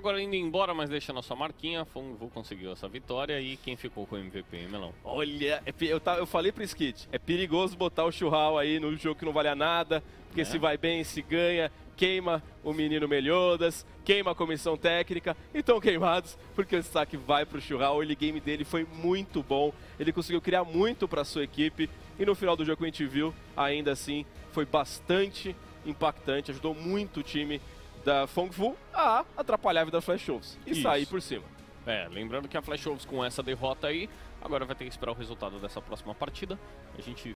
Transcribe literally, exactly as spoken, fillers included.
Agora indo embora, mas deixando a sua marquinha, Fongfu conseguiu essa vitória e quem ficou com o M V P, hein, Melão? Olha, é, eu, tá, eu falei pro Skit, é perigoso botar o Churral aí no jogo que não vale nada, porque é. se vai bem, se ganha, queima o menino Meliodas, queima a comissão técnica, e estão queimados, porque o destaque vai pro Churral. O early game dele foi muito bom, ele conseguiu criar muito para sua equipe, e no final do jogo que a gente viu, ainda assim, foi bastante impactante, ajudou muito o time da Fongfu a atrapalhar a vida da Flash Wolves e Isso. sair por cima. É, lembrando que a Flash Wolves com essa derrota aí, agora vai ter que esperar o resultado dessa próxima partida. A gente